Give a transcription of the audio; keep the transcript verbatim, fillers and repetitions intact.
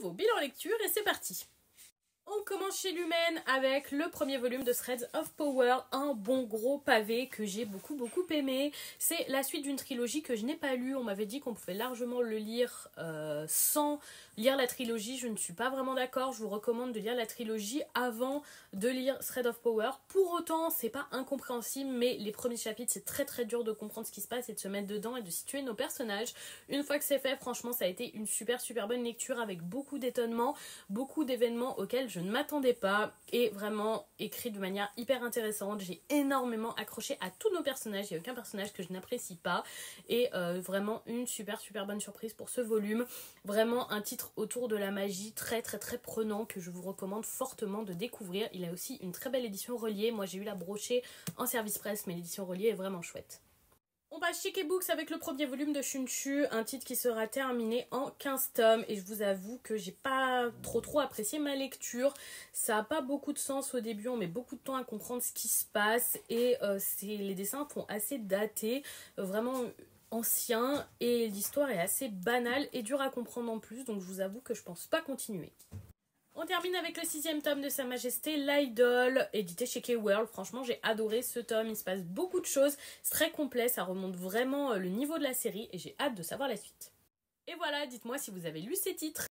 nouveau bilan lecture et c'est parti. On commence chez Lumen avec le premier volume de Threads of Power, un bon gros pavé que j'ai beaucoup beaucoup aimé. C'est la suite d'une trilogie que je n'ai pas lue. On m'avait dit qu'on pouvait largement le lire euh, sans lire la trilogie. Je ne suis pas vraiment d'accord. Je vous recommande de lire la trilogie avant de lire Threads of Power. Pour autant, c'est pas incompréhensible, mais les premiers chapitres, c'est très très dur de comprendre ce qui se passe et de se mettre dedans et de situer nos personnages. Une fois que c'est fait, franchement, ça a été une super super bonne lecture avec beaucoup d'étonnements, beaucoup d'événements auxquels je ne m'attendais pas et vraiment écrit de manière hyper intéressante. J'ai énormément accroché à tous nos personnages, il n'y a aucun personnage que je n'apprécie pas et euh, vraiment une super super bonne surprise pour ce volume. Vraiment un titre autour de la magie très très très prenant que je vous recommande fortement de découvrir. Il a aussi une très belle édition reliée, moi j'ai eu la brochée en service presse mais l'édition reliée est vraiment chouette. On passe chez K-Books avec le premier volume de Shunchu, un titre qui sera terminé en quinze tomes et je vous avoue que j'ai pas trop trop apprécié ma lecture. Ça a pas beaucoup de sens au début, on met beaucoup de temps à comprendre ce qui se passe et euh, les dessins font assez datés, euh, vraiment anciens et l'histoire est assez banale et dure à comprendre en plus, donc je vous avoue que je pense pas continuer. On termine avec le sixième tome de Sa Majesté l'Idol, édité chez K-World. Franchement, j'ai adoré ce tome, il se passe beaucoup de choses, c'est très complet, ça remonte vraiment le niveau de la série et j'ai hâte de savoir la suite. Et voilà, dites-moi si vous avez lu ces titres.